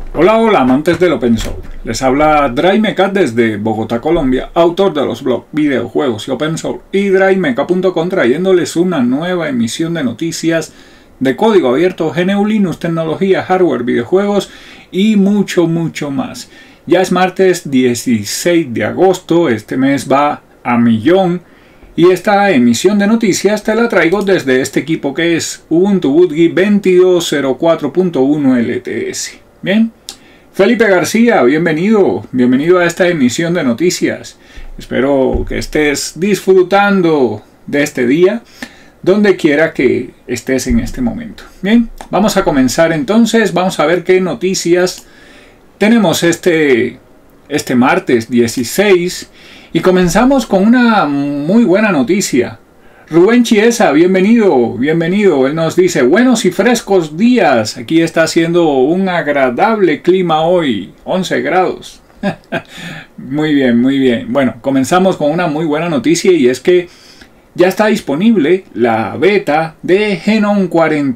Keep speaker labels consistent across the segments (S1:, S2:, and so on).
S1: Hola, hola amantes del Open Source. Les habla DriveMeca desde Bogotá, Colombia, autor de los blogs, videojuegos y Open Source y DriveMeca.com, trayéndoles una nueva emisión de noticias de código abierto, GNU Linux, tecnología, hardware, videojuegos y mucho más. Ya es martes 16 de agosto, este mes va a millón y esta emisión de noticias te la traigo desde este equipo que es Ubuntu Bootgui 22.04.1 LTS. Bien, Felipe García, bienvenido a esta emisión de noticias. Espero que estés disfrutando de este día, donde quiera que estés en este momento. Bien, vamos a comenzar entonces, vamos a ver qué noticias tenemos este martes 16 y comenzamos con una muy buena noticia. Rubén Chiesa, bienvenido. Él nos dice, buenos y frescos días. Aquí está haciendo un agradable clima hoy, 11 grados. Muy bien. Bueno, comenzamos con una muy buena noticia y es que ya está disponible la beta de GNOME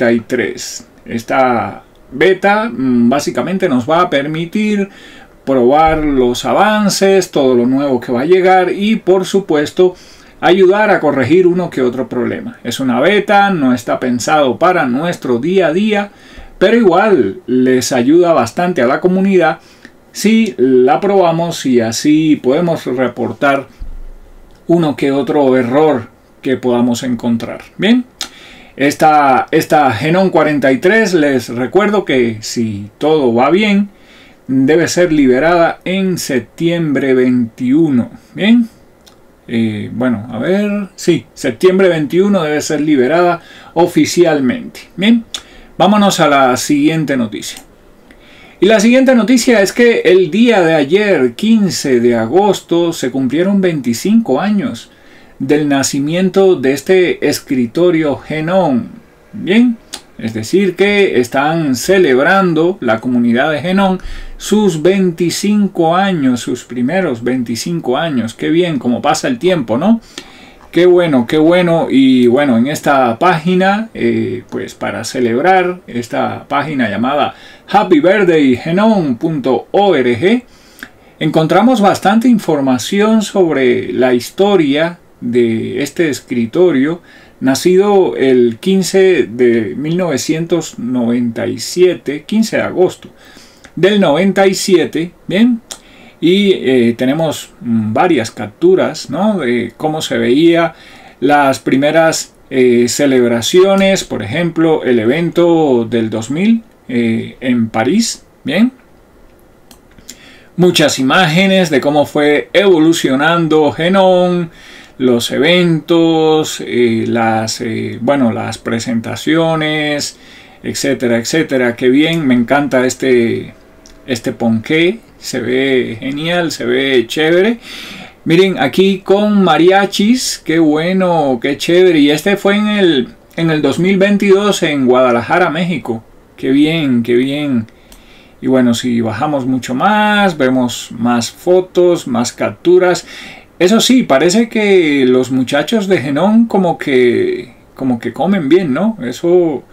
S1: 43. Esta beta básicamente nos va a permitir probar los avances, todo lo nuevo que va a llegar y por supuesto ayudar a corregir uno que otro problema. Es una beta, no está pensado para nuestro día a día, pero igual les ayuda bastante a la comunidad si la probamos y así podemos reportar uno que otro error que podamos encontrar. Bien, esta GNOME 43 les recuerdo que si todo va bien debe ser liberada en septiembre 21. Bien. Bueno, a ver, sí, septiembre 21 debe ser liberada oficialmente. Bien, vámonos a la siguiente noticia. Y la siguiente noticia es que el día de ayer, 15 de agosto, se cumplieron 25 años del nacimiento de este escritorio GNOME. Bien, es decir que están celebrando la comunidad de GNOME sus 25 años, sus primeros 25 años. Qué bien, cómo pasa el tiempo, ¿no? Qué bueno. Y bueno, en esta página, pues para celebrar esta página llamada happybirthdaygnome.org, encontramos bastante información sobre la historia de este escritorio, nacido el 15 de 1997, 15 de agosto del 97, bien, y tenemos varias capturas, ¿no?, de cómo se veía las primeras celebraciones, por ejemplo, el evento del 2000 en París, bien. Muchas imágenes de cómo fue evolucionando GNOME, los eventos, las presentaciones, etcétera. Qué bien, me encanta este ponqué, se ve genial, se ve chévere. Miren, aquí con mariachis, qué bueno, qué chévere. Y este fue en el 2022 en Guadalajara, México. Qué bien. Y bueno, si bajamos mucho más, vemos más fotos, más capturas. Eso sí, parece que los muchachos de GNOME como que comen bien, ¿no? Eso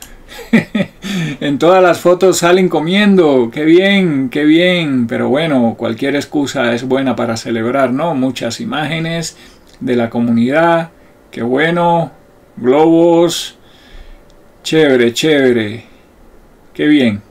S1: en todas las fotos salen comiendo. Qué bien. Pero bueno, cualquier excusa es buena para celebrar, ¿no? Muchas imágenes de la comunidad. Qué bueno. Globos. Chévere. Qué bien.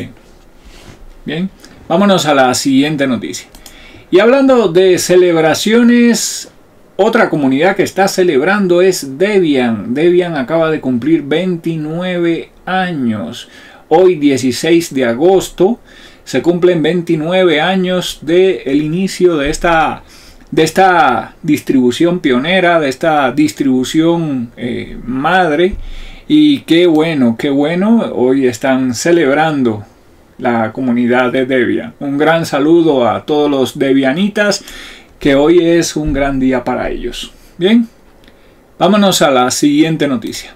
S1: Bien, vámonos a la siguiente noticia. Y hablando de celebraciones, otra comunidad que está celebrando es Debian. Debian acaba de cumplir 29 años. Hoy, 16 de agosto, se cumplen 29 años del inicio de esta distribución pionera, de esta distribución madre. Y qué bueno, hoy están celebrando la comunidad de Debian. Un gran saludo a todos los debianitas, que hoy es un gran día para ellos. Bien, vámonos a la siguiente noticia.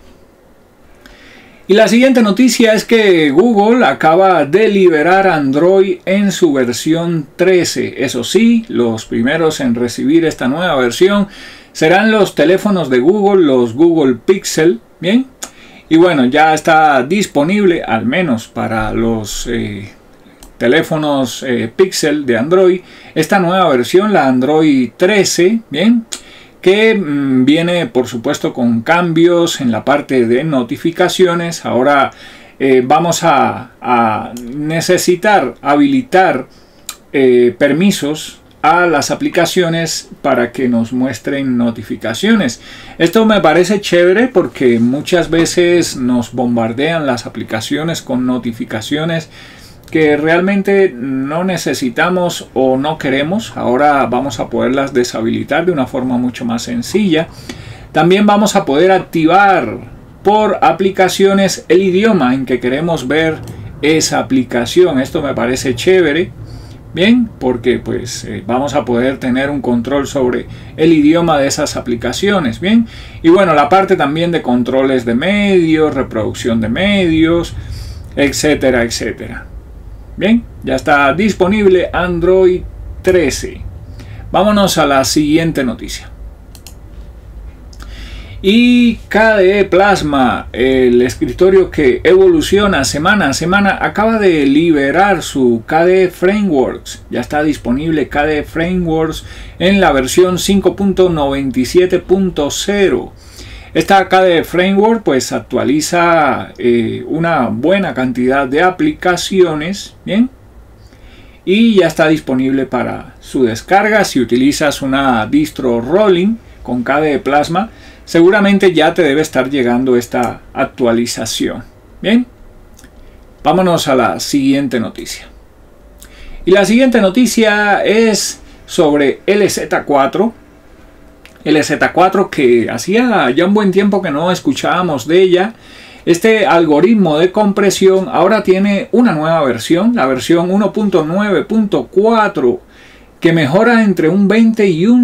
S1: Y la siguiente noticia es que Google acaba de liberar Android en su versión 13. Eso sí, los primeros en recibir esta nueva versión serán los teléfonos de Google, los Google Pixel. Bien, y bueno, ya está disponible al menos para los teléfonos Pixel de Android esta nueva versión, la Android 13, bien, que viene por supuesto con cambios en la parte de notificaciones. Ahora vamos a necesitar habilitar permisos a las aplicaciones para que nos muestren notificaciones. Esto me parece chévere porque muchas veces nos bombardean las aplicaciones con notificaciones que realmente no necesitamos o no queremos. Ahora vamos a poderlas deshabilitar de una forma mucho más sencilla. También vamos a poder activar por aplicaciones el idioma en que queremos ver esa aplicación. Esto me parece chévere. Bien, porque pues vamos a poder tener un control sobre el idioma de esas aplicaciones. Bien, y bueno, la parte también de controles de medios, reproducción de medios, etcétera, etcétera. Bien, ya está disponible Android 13. Vámonos a la siguiente noticia. Y KDE Plasma, el escritorio que evoluciona semana a semana, acaba de liberar su KDE Frameworks. Ya está disponible KDE Frameworks en la versión 5.97.0. Esta KDE Framework pues actualiza una buena cantidad de aplicaciones, bien, y ya está disponible para su descarga. Si utilizas una distro Rolling con KDE Plasma, seguramente ya te debe estar llegando esta actualización. Bien, vámonos a la siguiente noticia. Y la siguiente noticia es sobre LZ4. LZ4, que hacía ya un buen tiempo que no escuchábamos de ella. Este algoritmo de compresión ahora tiene una nueva versión, la versión 1.9.4, que mejora entre un 20 y un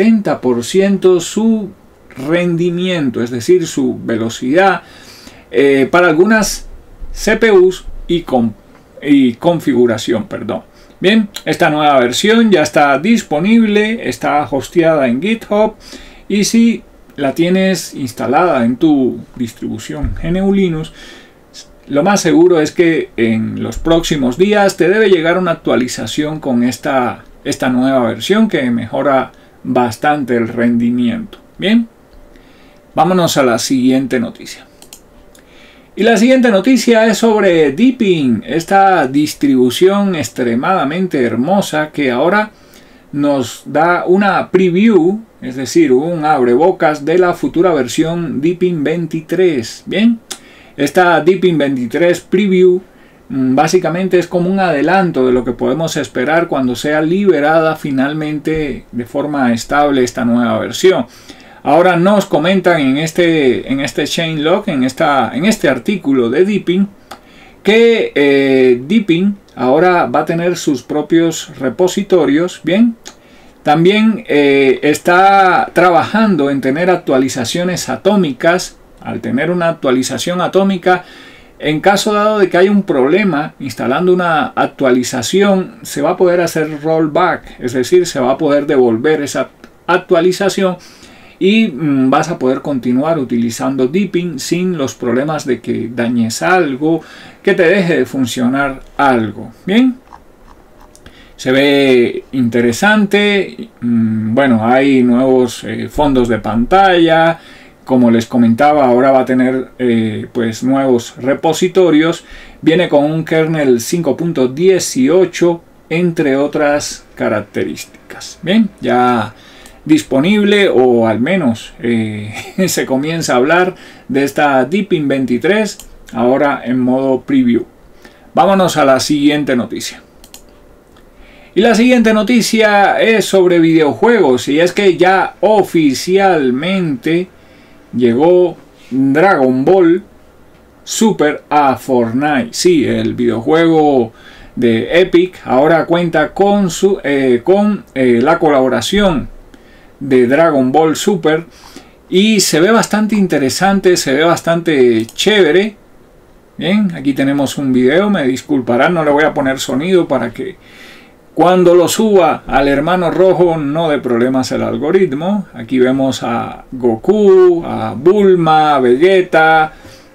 S1: 70% su rendimiento, es decir, su velocidad para algunas CPUs y configuración, perdón. Bien, esta nueva versión ya está disponible, está hosteada en GitHub, y si la tienes instalada en tu distribución GNU Linux, lo más seguro es que en los próximos días te debe llegar una actualización con esta nueva versión que mejora bastante el rendimiento. Bien, vámonos a la siguiente noticia. Y la siguiente noticia es sobre Deepin, esta distribución extremadamente hermosa que ahora nos da una preview, es decir, un abrebocas de la futura versión Deepin 23. Bien, esta Deepin 23 preview básicamente es como un adelanto de lo que podemos esperar cuando sea liberada finalmente de forma estable esta nueva versión. Ahora nos comentan en este changelog, en este artículo de Deepin, que Deepin ahora va a tener sus propios repositorios. Bien, también está trabajando en tener actualizaciones atómicas. Al tener una actualización atómica, en caso dado de que haya un problema instalando una actualización, se va a poder hacer rollback, es decir, se va a poder devolver esa actualización y vas a poder continuar utilizando Deepin sin los problemas de que dañes algo, que te deje de funcionar algo. Bien, se ve interesante. Bueno, hay nuevos fondos de pantalla. Como les comentaba, ahora va a tener pues nuevos repositorios. Viene con un kernel 5.18, entre otras características. Bien, ya disponible, o al menos se comienza a hablar de esta Deepin 23 ahora en modo preview. Vámonos a la siguiente noticia. Y la siguiente noticia es sobre videojuegos, y es que ya oficialmente llegó Dragon Ball Super a Fortnite. Sí, el videojuego de Epic ahora cuenta con la colaboración de Dragon Ball Super, y se ve bastante interesante, se ve bastante chévere. Bien, aquí tenemos un video, me disculparán, no le voy a poner sonido para que cuando lo suba al hermano rojo no dé problemas el algoritmo. Aquí vemos a Goku, a Bulma, a Vegeta,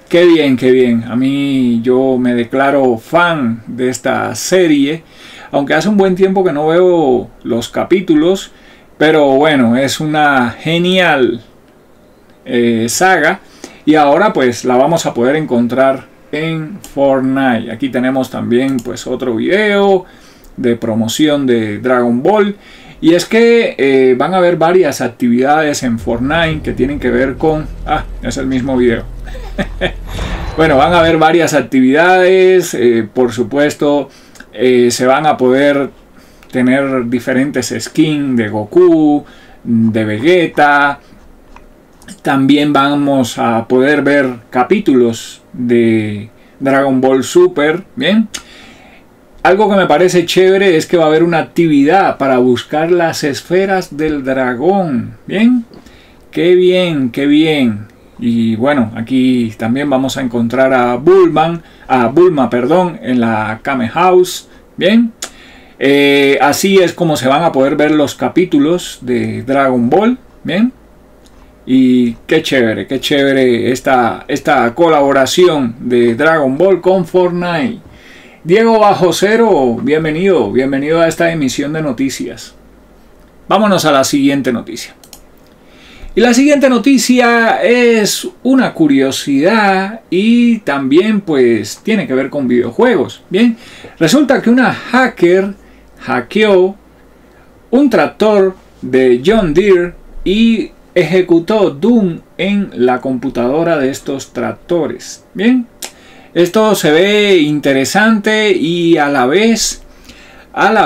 S1: Qué bien, qué bien. A mí yo me declaro fan de esta serie, aunque hace un buen tiempo que no veo los capítulos, pero bueno, es una genial saga y ahora pues la vamos a poder encontrar en Fortnite. Aquí tenemos también pues otro video de promoción de Dragon Ball. Y es que van a haber varias actividades en Fortnite que tienen que ver con... Ah, es el mismo video. Bueno, van a haber varias actividades. Por supuesto, se van a poder tener diferentes skins de Goku, de Vegeta. También vamos a poder ver capítulos de Dragon Ball Super. Bien. Algo que me parece chévere es que va a haber una actividad para buscar las esferas del dragón. Bien, qué bien, qué bien. Y bueno, aquí también vamos a encontrar a Bulma, en la Kame House. Bien, así es como se van a poder ver los capítulos de Dragon Ball. Bien, y qué chévere esta colaboración de Dragon Ball con Fortnite. Diego Bajo Cero, bienvenido a esta emisión de noticias. Vámonos a la siguiente noticia. Y la siguiente noticia es una curiosidad y también pues tiene que ver con videojuegos. Bien, resulta que una hacker hackeó un tractor de John Deere y ejecutó Doom en la computadora de estos tractores. Bien. Esto se ve interesante y a la vez da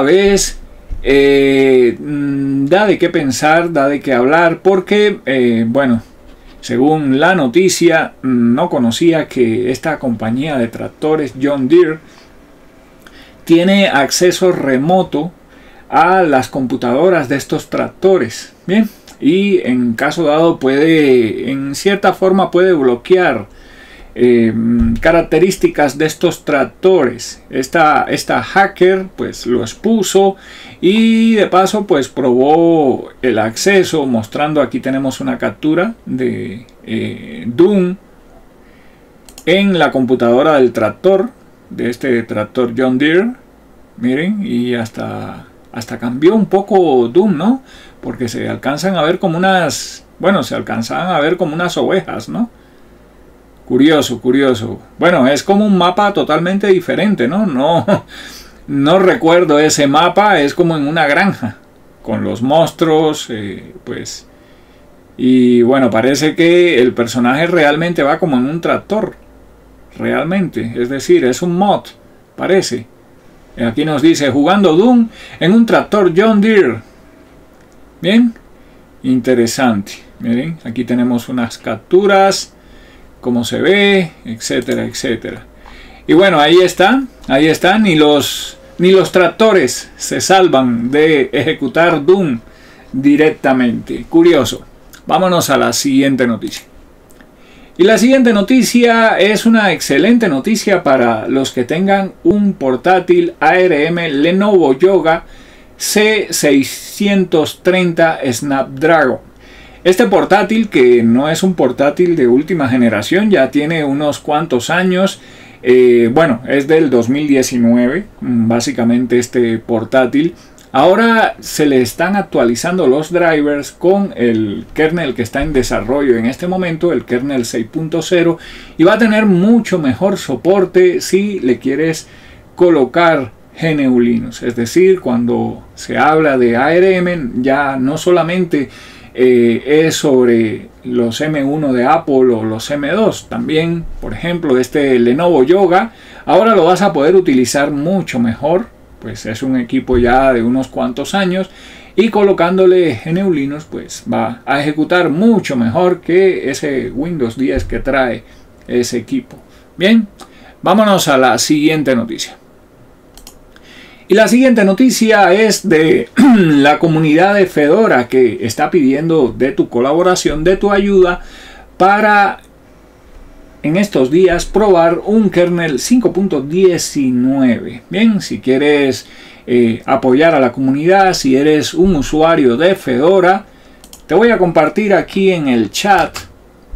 S1: de qué pensar, da de qué hablar, porque, bueno, según la noticia, no conocía que esta compañía de tractores John Deere tiene acceso remoto a las computadoras de estos tractores. Bien, y en caso dado en cierta forma puede bloquear características de estos tractores. Esta hacker pues lo expuso y de paso pues probó el acceso, mostrando, aquí tenemos una captura de Doom en la computadora del tractor, de este tractor John Deere. Miren, y hasta cambió un poco Doom, ¿no? Porque se alcanzan a ver como unas, bueno, se alcanzaban a ver como unas ovejas, ¿no? Curioso. Bueno, es como un mapa totalmente diferente, ¿no? No recuerdo ese mapa, es como en una granja, con los monstruos, pues... Y bueno, parece que el personaje realmente va como en un tractor, realmente, es decir, es un mod, parece. Aquí nos dice, jugando Doom en un tractor John Deere. Bien, interesante. Miren, aquí tenemos unas capturas, cómo se ve, etcétera, etcétera. Y bueno, ahí están, ni los tractores se salvan de ejecutar Doom directamente. Curioso. Vámonos a la siguiente noticia. Y la siguiente noticia es una excelente noticia para los que tengan un portátil ARM Lenovo Yoga C630 Snapdragon. Este portátil, que no es un portátil de última generación, ya tiene unos cuantos años. Bueno, es del 2019, básicamente este portátil. Ahora se le están actualizando los drivers con el kernel que está en desarrollo en este momento, el kernel 6.0, y va a tener mucho mejor soporte si le quieres colocar GNU Linux. Es decir, cuando se habla de ARM, ya no solamente es sobre los M1 de Apple o los M2, también, por ejemplo, este Lenovo Yoga, ahora lo vas a poder utilizar mucho mejor, pues es un equipo ya de unos cuantos años, y colocándole GNU Linux pues va a ejecutar mucho mejor que ese Windows 10 que trae ese equipo. Bien, vámonos a la siguiente noticia. Y la siguiente noticia es de la comunidad de Fedora, que está pidiendo de tu colaboración, de tu ayuda, para en estos días probar un kernel 5.19. Bien, si quieres apoyar a la comunidad, si eres un usuario de Fedora, te voy a compartir aquí en el chat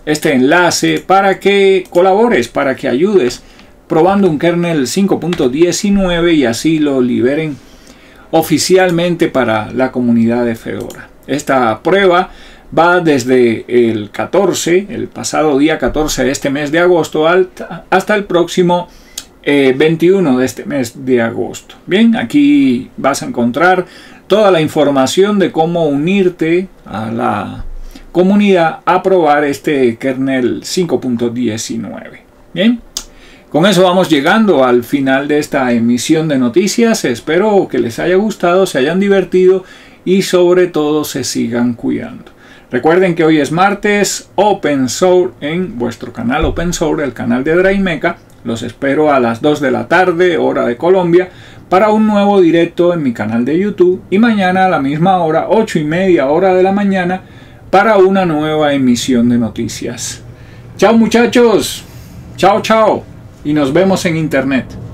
S1: este enlace para que colabores, para que ayudes probando un kernel 5.19 y así lo liberen oficialmente para la comunidad de Fedora. Esta prueba va desde el 14, el pasado día 14 de este mes de agosto, hasta el próximo 21 de este mes de agosto. Bien, aquí vas a encontrar toda la información de cómo unirte a la comunidad a probar este kernel 5.19. Bien, con eso vamos llegando al final de esta emisión de noticias. Espero que les haya gustado, se hayan divertido y sobre todo se sigan cuidando. Recuerden que hoy es martes Open Source en vuestro canal Open Source, el canal de DriveMeca. Los espero a las 2 de la tarde, hora de Colombia, para un nuevo directo en mi canal de YouTube. Y mañana a la misma hora, 8:30 hora de la mañana, para una nueva emisión de noticias. Chao muchachos, chao chao, y nos vemos en internet.